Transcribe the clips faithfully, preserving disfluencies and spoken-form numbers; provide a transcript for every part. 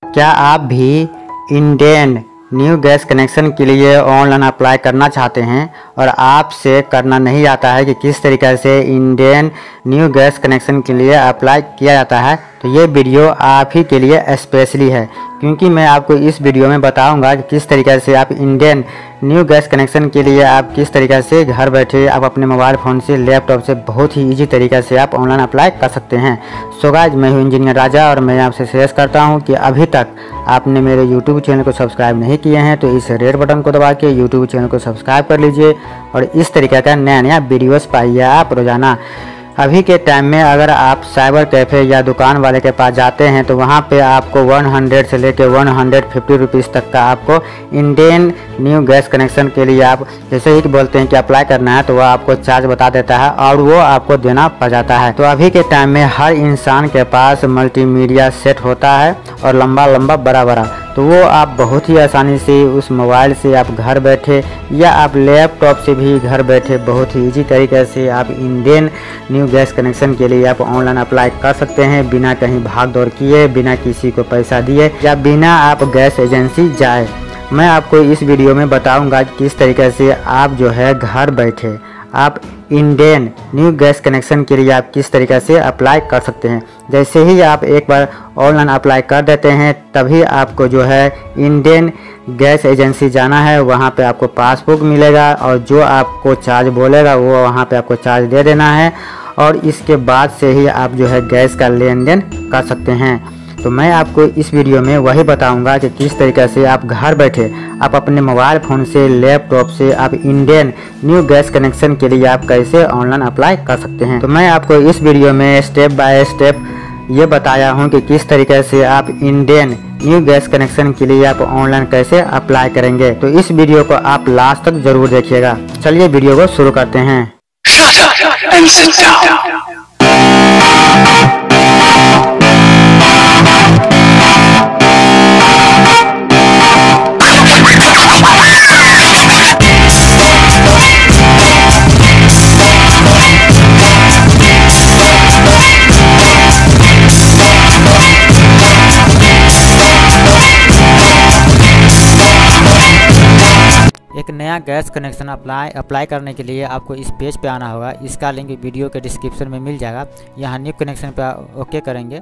क्या आप भी इंडेन न्यू गैस कनेक्शन के लिए ऑनलाइन अप्लाई करना चाहते हैं और आपसे करना नहीं आता है कि किस तरीके से इंडेन न्यू गैस कनेक्शन के लिए अप्लाई किया जाता है, तो ये वीडियो आप ही के लिए स्पेशली है, क्योंकि मैं आपको इस वीडियो में बताऊंगा कि किस तरीके से आप इंडेन न्यू गैस कनेक्शन के लिए आप किस तरीके से घर बैठे आप अपने मोबाइल फ़ोन से, लैपटॉप से बहुत ही इजी तरीके से आप ऑनलाइन अप्लाई कर सकते हैं। सो गाइस, मैं हूं इंजीनियर राजा और मैं आपसे सजेस्ट करता हूं कि अभी तक आपने मेरे यूट्यूब चैनल को सब्सक्राइब नहीं किए हैं तो इस रेड बटन को दबा के यूट्यूब चैनल को सब्सक्राइब कर लीजिए और इस तरीके का नया नया वीडियोस पाइए आप रोज़ाना। अभी के टाइम में अगर आप साइबर कैफ़े या दुकान वाले के पास जाते हैं तो वहाँ पे आपको सौ से लेकर एक सौ पचास रुपीस तक का आपको इंडेन न्यू गैस कनेक्शन के लिए आप जैसे ही बोलते हैं कि अप्लाई करना है तो वह आपको चार्ज बता देता है और वो आपको देना पड़ जाता है। तो अभी के टाइम में हर इंसान के पास मल्टीमीडिया सेट होता है और लंबा लंबा बड़ा बड़ा, तो वो आप बहुत ही आसानी से उस मोबाइल से आप घर बैठे या आप लैपटॉप से भी घर बैठे बहुत ही इजी तरीके से आप इंडेन न्यू गैस कनेक्शन के लिए आप ऑनलाइन अप्लाई कर सकते हैं, बिना कहीं भाग दौड़ किए, बिना किसी को पैसा दिए या बिना आप गैस एजेंसी जाए। मैं आपको इस वीडियो में बताऊंगा कि किस तरीके से आप जो है घर बैठे आप इंडेन न्यू गैस कनेक्शन के लिए आप किस तरीके से अप्लाई कर सकते हैं। जैसे ही आप एक बार ऑनलाइन अप्लाई कर देते हैं तभी आपको जो है इंडेन गैस एजेंसी जाना है, वहाँ पे आपको पासबुक मिलेगा और जो आपको चार्ज बोलेगा वो वहाँ पे आपको चार्ज दे देना है और इसके बाद से ही आप जो है गैस का लेन देन कर सकते हैं। तो मैं आपको इस वीडियो में वही बताऊंगा कि किस तरीके से आप घर बैठे आप अपने मोबाइल फ़ोन से, लैपटॉप से आप इंडेन न्यू गैस कनेक्शन के लिए आप कैसे ऑनलाइन अप्लाई कर सकते हैं। तो मैं आपको इस वीडियो में स्टेप बाय स्टेप ये बताया हूं कि किस तरीके से आप इंडेन न्यू गैस कनेक्शन के लिए आप ऑनलाइन कैसे अप्लाई करेंगे। तो इस वीडियो को आप लास्ट तक जरूर देखिएगा। चलिए वीडियो को शुरू करते हैं। Shut up and sit down. एक नया गैस कनेक्शन अप्लाई अप्लाई करने के लिए आपको इस पेज पे आना होगा। इसका लिंक वीडियो के डिस्क्रिप्शन में मिल जाएगा। यहाँ न्यू कनेक्शन पे ओके करेंगे।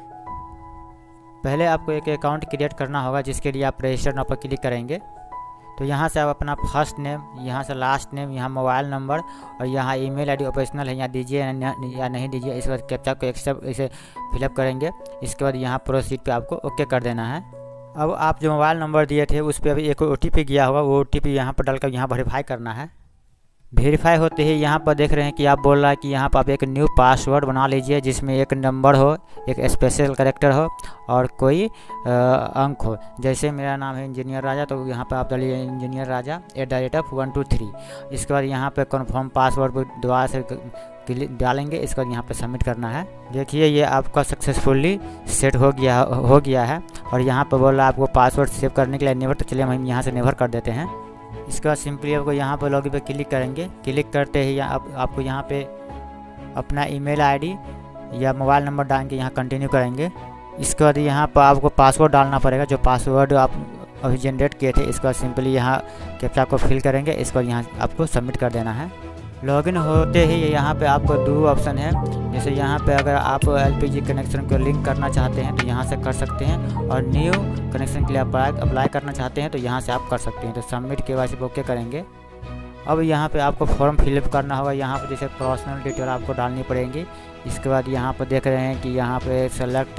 पहले आपको एक अकाउंट क्रिएट करना होगा जिसके लिए आप रजिस्टर नाउ पर क्लिक करेंगे। तो यहाँ से आप अपना फर्स्ट नेम, यहाँ से लास्ट नेम, यहाँ मोबाइल नंबर और यहाँ ईमेल आईडी ऑपरेशनल है, यहाँ दीजिए या नहीं दीजिए। इसके बाद कैप्चा को एक्सेप्ट इसे फिलअप करेंगे। इसके बाद यहाँ प्रोसीड पे आपको ओके कर देना है। अब आप जो मोबाइल नंबर दिए थे उस पर अभी एक ओ टी पी गया होगा, वो ओ टी पी यहाँ पर डालकर यहाँ वेरीफाई करना है। वेरीफाई होते ही यहाँ पर देख रहे हैं कि आप बोल रहा है कि यहाँ पर आप एक न्यू पासवर्ड बना लीजिए जिसमें एक नंबर हो, एक स्पेशल कैरेक्टर हो और कोई आ, अंक हो। जैसे मेरा नाम है इंजीनियर राजा तो यहाँ पर आप डालिए engineer Raja at the rate of one two three. इसके बाद यहाँ पर कन्फर्म पासवर्ड दोबारा से डालेंगे। इसके बाद यहाँ पे सबमिट करना है। देखिए ये आपका सक्सेसफुली सेट हो गया हो गया है और यहाँ पर बोल रहा है आपको पासवर्ड सेव करने के लिए नेवर, तो चलिए हम यहाँ से नेवर कर देते हैं। इसके बाद सिंपली आपको यहाँ पर लॉगिन पे क्लिक करेंगे। क्लिक करते ही आप, आपको यहाँ पे अपना ईमेल आईडी या मोबाइल नंबर डाल के यहाँ कंटिन्यू करेंगे। इसके बाद यहाँ पर आपको पासवर्ड डालना पड़ेगा, जो पासवर्ड आप अभी जनरेट किए थे। इसके बाद सिंपली यहाँ कैप्चा को फिल करेंगे। इसके बाद यहाँ आपको सबमिट कर देना है। लॉगिन होते ही यहाँ पे आपको दो ऑप्शन है। जैसे यहाँ पे अगर आप एल पी जी कनेक्शन को लिंक करना चाहते हैं तो यहाँ से कर सकते हैं और न्यू कनेक्शन के लिए अप्लाई अप्लाई करना चाहते हैं तो यहाँ से आप कर सकते हैं। तो सबमिट के बाद ओके करेंगे। अब यहाँ पे आपको फॉर्म फिलअप करना होगा। यहाँ पे जैसे पर्सनल डिटेल आपको डालनी पड़ेंगी। इसके बाद यहाँ पर देख रहे हैं कि यहाँ पे सेलेक्ट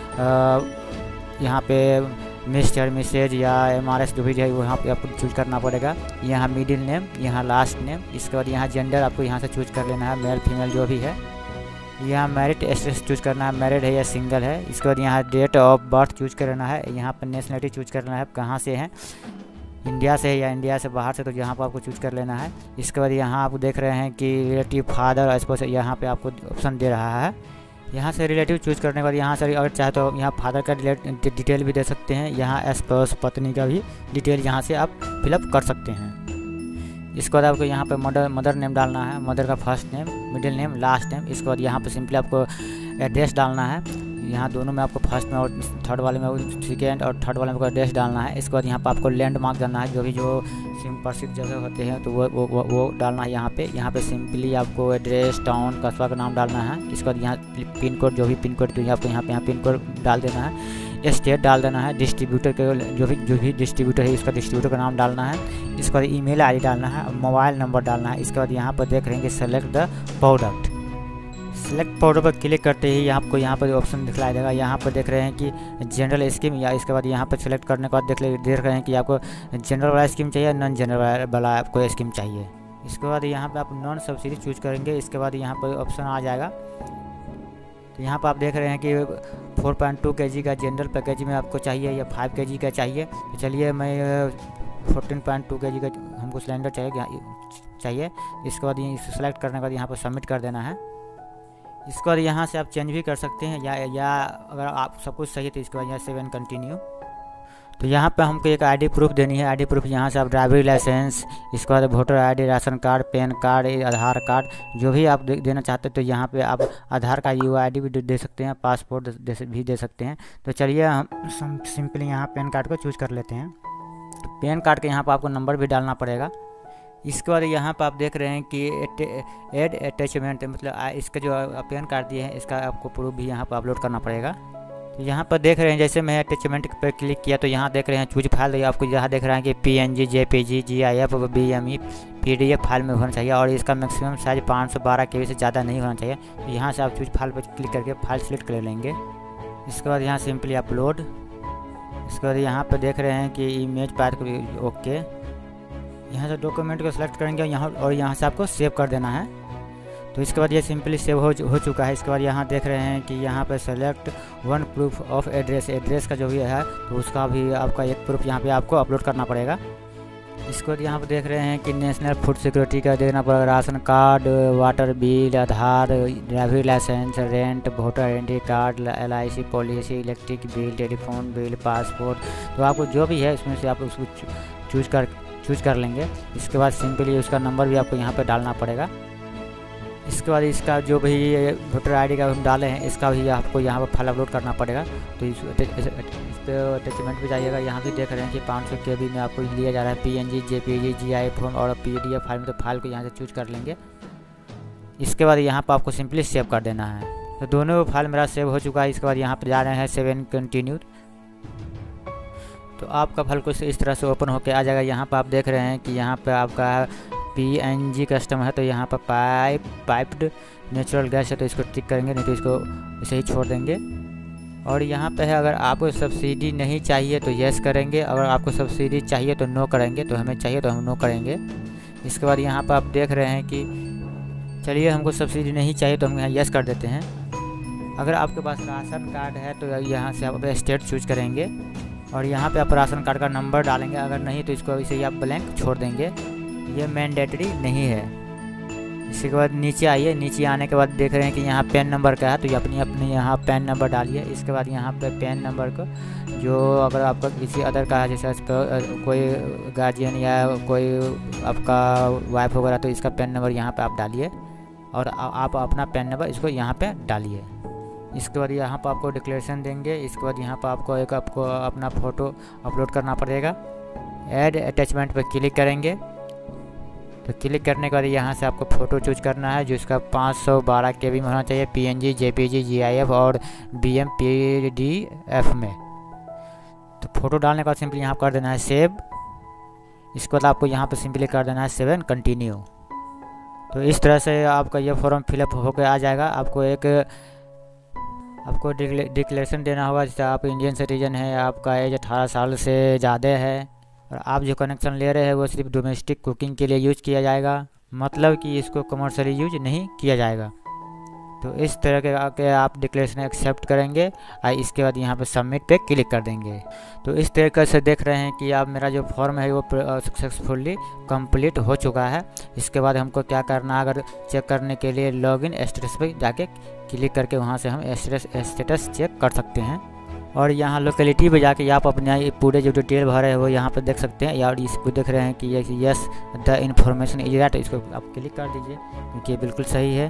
यहाँ पे मिस्टर मिसेज या एम आर एस जो भी है वहाँ पे आपको चूज करना पड़ेगा। यहाँ मिडिल नेम, यहाँ लास्ट नेम। इसके बाद यहाँ जेंडर आपको यहाँ से चूज कर लेना है, मेल फीमेल जो भी है। यहाँ मैरिड स्टेटस चूज करना है, मैरिड है या सिंगल है। इसके बाद यहाँ डेट ऑफ बर्थ चूज करना है। यहाँ पर नेशनलिटी चूज करना है, कहाँ से है, इंडिया से है या इंडिया से बाहर से, तो यहाँ पर आपको चूज कर लेना है। इसके बाद यहाँ आप देख रहे हैं कि रिलेटिव फादर स्पोस यहाँ पे आपको ऑप्शन दे रहा है। यहाँ से रिलेटिव चूज करने के बाद यहाँ से अगर चाहे तो यहाँ फादर का डिटेल भी दे सकते हैं। यहाँ स्पोस पत्नी का भी डिटेल यहाँ से आप फिलअप कर सकते हैं। इसके बाद आपको यहाँ पे मदर मदर नेम डालना है, मदर का first name, middle name, last name. इसके बाद यहाँ पे सिंपली आपको एड्रेस डालना है। यहाँ दोनों में आपको फर्स्ट में और थर्ड वाले में, सेकेंड और थर्ड वाले में एड्रेस डालना है। इसके बाद यहाँ पर आपको लैंडमार्क डालना है, जो भी जो सिम प्रसिद्ध जगह होते हैं तो वो वो वो, वो डालना है यहाँ पे। यहाँ पे सिंपली आपको एड्रेस, टाउन, कस्बा का नाम डालना है। इसके बाद यहाँ पिन कोड, जो भी पिन कोड तो आपको यहाँ पे यहाँ पिन कोड डाल देना है। स्टेट डाल देना है। डिस्ट्रीब्यूटर के जो भी जो भी डिस्ट्रीब्यूटर है इसका डिस्ट्रीब्यूटर का नाम डालना है। इसके बाद ईमेल आईडी डालना है, मोबाइल नंबर डालना है। इसके बाद यहाँ पर देख रहे हैं कि select the product. Select product पर क्लिक करते ही आपको यहाँ पर ऑप्शन दिखलाई देगा। यहाँ पर देख रहे हैं कि जनरल स्कीम, या इसके बाद यहाँ पर सेलेक्ट करने के बाद देख ले देख रहे हैं कि आपको जनरल वाला स्कीम चाहिए, नॉन जनरल वाला आपको स्कीम चाहिए। इसके बाद यहाँ पर आप नॉन सब्सिडी चूज करेंगे। इसके बाद यहाँ पर ऑप्शन आ जाएगा। तो यहाँ पर आप देख रहे हैं कि फोर पॉइंट टू के जी का जनरल पैकेज में आपको चाहिए या फाइव के जी का चाहिए। तो चलिए मैं फोर्टीन पॉइंट टू के जी का हमको सिलेंडर चाहिए चाहिए इसके बाद ये सेलेक्ट करने के बाद यहाँ पर सबमिट कर देना है। इसके बाद यहाँ से आप चेंज भी कर सकते हैं, या या अगर आप सब कुछ सही है तो इसके बाद यहाँ सेव एंड कंटिन्यू। तो यहाँ पे हमको एक आईडी प्रूफ देनी है। आईडी प्रूफ यहाँ से आप ड्राइवरी लाइसेंस, इसके बाद voter ID, ration card, PAN card, Aadhaar card, जो भी आप दे, देना चाहते हैं। तो यहाँ पे आप आधार का यू आई डी भी दे सकते हैं, पासपोर्ट दे, भी दे सकते हैं। तो चलिए हम सिंपली यहाँ पैन कार्ड को चूज कर लेते हैं। पैन कार्ड के यहाँ पर आपको नंबर भी डालना पड़ेगा। इसके बाद यहाँ पर आप देख रहे हैं कि एड अटैचमेंट, मतलब इसका जो पैन कार्ड दिए हैं इसका आपको प्रूफ भी यहाँ पर अपलोड करना पड़ेगा। तो यहाँ पर देख रहे हैं जैसे मैं अटैचमेंट पर क्लिक किया तो यहाँ देख रहे हैं चूज फाइल, आपको यहाँ देख रहे हैं कि PNG, JPG, GIF, BMP, PDF file में होना चाहिए और इसका मैक्सिमम साइज पाँच सौ बारह के बी से ज़्यादा नहीं होना चाहिए। तो यहाँ से आप चूज फाइल पर क्लिक करके फाइल सेलेक्ट कर लेंगे। इसके बाद यहाँ सिंपली अपलोड। इसके बाद यहाँ पर देख रहे हैं कि इमेज पाथ को ओके, यहाँ से डॉक्यूमेंट को सिलेक्ट करेंगे यहाँ और यहाँ से आपको सेव कर देना है। तो इसके बाद ये सिंपली सेव हो हो चुका है। इसके बाद यहाँ देख रहे हैं कि यहाँ पे select one proof of address, address का जो भी है तो उसका भी आपका एक प्रूफ यहाँ पे आपको अपलोड करना पड़ेगा। इसके बाद यहाँ पे देख रहे हैं कि नेशनल फूड सिक्योरिटी का देना पड़ेगा, ration card, water bill, Aadhaar, driving licence, rent, voter identity card, L I C policy, electric bill, telephone bill, passport. तो आपको जो भी है इसमें से आप उसको चूज कर चूज कर लेंगे। इसके बाद सिंपली उसका नंबर भी आपको यहाँ पर डालना पड़ेगा। इसके बाद इसका जो भी वोटर आईडी का हम डाले हैं इसका भी आपको यहाँ पर फाइल अपलोड करना पड़ेगा। तो इस पर अटैचमेंट भी जाइएगा। यहाँ भी देख रहे हैं कि पाँच सौ के बी में आपको लिया जा रहा है, पीएनजी, जेपीजी, जीआईएफ और पीडीएफ फाइल में। तो फाइल को यहाँ से चूज कर लेंगे। इसके बाद यहाँ पर आपको सिंपली सेव कर देना है। तो दोनों फाइल मेरा सेव हो चुका है। इसके बाद यहाँ पर जा रहे हैं सेव एंड कंटिन्यू। तो आपका फाइल कुछ इस तरह से ओपन होकर आ जाएगा। यहाँ पर आप देख रहे हैं कि यहाँ पर आपका पीएनजी कस्टम है, तो यहाँ पर पाइप पाइप्ड नेचुरल गैस है तो इसको टिक करेंगे, नहीं तो इसको इसे ही छोड़ देंगे। और यहाँ पे है अगर आपको सब्सिडी नहीं चाहिए तो यस करेंगे, अगर आपको सब्सिडी चाहिए तो नो करेंगे। तो हमें चाहिए तो हम नो करेंगे। इसके बाद यहाँ पर आप देख रहे हैं कि चलिए हमको सब्सिडी नहीं चाहिए तो हम यहाँ यस कर देते हैं। अगर आपके पास राशन कार्ड है तो यहाँ से आप स्टेट चूज करेंगे और यहाँ पर आप राशन कार्ड का नंबर डालेंगे। अगर नहीं तो इसको इसे आप ब्लैंक छोड़ देंगे, ये मैंडेटरी नहीं है। इसके बाद नीचे आइए। नीचे आने के बाद देख रहे हैं कि यहाँ पैन नंबर का है तो ये अपनी अपनी यहाँ पैन नंबर डालिए। इसके बाद यहाँ पे पैन नंबर को जो अगर आपका किसी अदर का है, जैसे कोई गार्जियन या कोई आपका वाइफ वगैरह, तो इसका पैन नंबर यहाँ पे आप डालिए और आप अपना पैन नंबर इसको यहाँ पे डालिए। इसके बाद यहाँ पर आपको डिक्लेरेशन देंगे। इसके बाद यहाँ पर आपको एक आपको अपना फ़ोटो अपलोड करना पड़ेगा। ऐड अटैचमेंट पर क्लिक करेंगे। तो क्लिक करने के बाद यहाँ से आपको फ़ोटो चूज करना है जिसका पाँच सौ बारह के बी में होना चाहिए, पीएनजी, जेपीजी, जीआईएफ और बीएम पीडीएफ में। तो फ़ोटो डालने के बाद सिंपली यहाँ कर देना है सेव। इसके बाद आपको यहाँ पर सिंपली कर देना है सेव एंड कंटिन्यू। तो इस तरह से आपका ये फॉर्म फिलअप होकर आ जाएगा। आपको एक आपको डिक्लेरेशन देना होगा, जैसे आप इंडियन सिटीजन है, आपका एज अठारह साल से ज़्यादा है और आप जो कनेक्शन ले रहे हैं वो सिर्फ डोमेस्टिक कुकिंग के लिए यूज किया जाएगा, मतलब कि इसको कमर्शियली यूज नहीं किया जाएगा। तो इस तरह के आके आप डिक्लेरेशन एक्सेप्ट करेंगे और इसके बाद यहाँ पे सबमिट पे क्लिक कर देंगे। तो इस तरीके से देख रहे हैं कि आप मेरा जो फॉर्म है वो सक्सेसफुली कंप्लीट हो चुका है। इसके बाद हमको क्या करना है, अगर चेक करने के लिए लॉगिन स्टेटस पे जाके क्लिक करके वहाँ से हम स्टेटस चेक कर सकते हैं। और यहाँ लोकेलिटी पे जाके आप अपने पूरे जो डिटेल भरे हैं वो यहाँ पर देख सकते हैं। और इसको देख रहे हैं कि yes the information is right, इसको आप क्लिक कर दीजिए क्योंकि ये बिल्कुल सही है। इस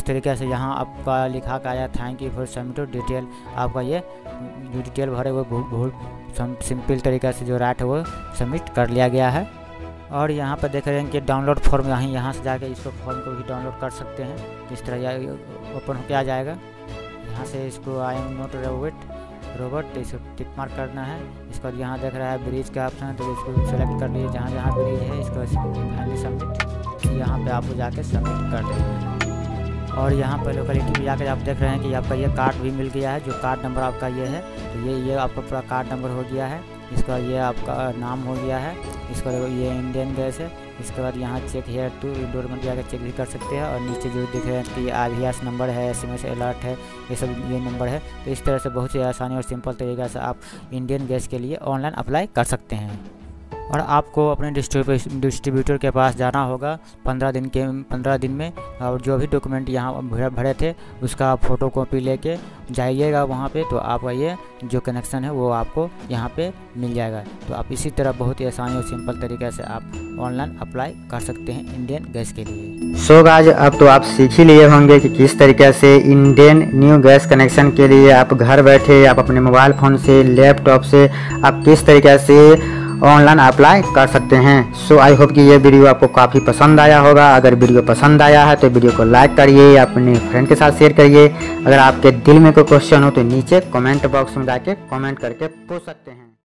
तरीके से यहाँ आपका लिखा का आया thank you for submit detail. आपका ये जो डिटेल भरे वो बहुत बहुत सिंपल तरीके से जो राइट है वो सबमिट कर लिया गया है। और यहाँ पर देख रहे हैं कि डाउनलोड फॉर्म यहाँ यहाँ से जाके इसको फॉर्म को भी डाउनलोड कर सकते हैं। इस तरह ओपन होकर आ जाएगा। यहाँ से इसको I am not robot robot इसको टिक मार्क करना है। इसके बाद यहाँ देख रहा है ब्रिज का ऑप्शन है, तो इसको सेलेक्ट कर लीजिए जहाँ जहाँ ब्रिज है। इसको फाइनली सबमिट, यहाँ पे आपको जाके सबमिट कर देना है। और यहाँ पर लोकेलिटी में जाकर आप देख रहे हैं कि आपका ये कार्ड भी मिल गया है। जो कार्ड नंबर आपका ये है, तो ये ये आपका पूरा कार्ड नंबर हो गया है। इसका ये आपका नाम हो गया है। इसका ये इंडियन गैस है। इसके बाद यहाँ चेक हेयर टू इंडोर में जाकर चेक भी कर सकते हैं। और नीचे जो दिख रहे हैं कि आई वी एस नंबर है, एस एम एस अलर्ट है, ये सब ये नंबर है। तो इस तरह से बहुत ही आसानी और सिंपल तरीक़े से आप इंडियन गैस के लिए ऑनलाइन अप्लाई कर सकते हैं। और आपको अपने डिस्ट्रीब्यूटर के पास जाना होगा पंद्रह दिन के पंद्रह दिन में, और जो भी डॉक्यूमेंट यहाँ भरे थे उसका फ़ोटो कॉपी लेके जाइएगा वहाँ पे, तो आपका ये जो कनेक्शन है वो आपको यहाँ पे मिल जाएगा। तो आप इसी तरह बहुत ही आसानी और सिंपल तरीके से आप ऑनलाइन अप्लाई कर सकते हैं इंडियन गैस के लिए। सो गाइस, अब तो आप सीख ही लिए होंगे कि किस तरीके से इंडियन न्यू गैस कनेक्शन के लिए आप घर बैठे आप अपने मोबाइल फ़ोन से, लैपटॉप से आप किस तरीके से ऑनलाइन अप्लाई कर सकते हैं। सो आई होप कि ये वीडियो आपको काफ़ी पसंद आया होगा। अगर वीडियो पसंद आया है तो वीडियो को लाइक करिए, अपने फ्रेंड के साथ शेयर करिए। अगर आपके दिल में कोई क्वेश्चन हो तो नीचे कमेंट बॉक्स में जाके कमेंट करके पूछ सकते हैं।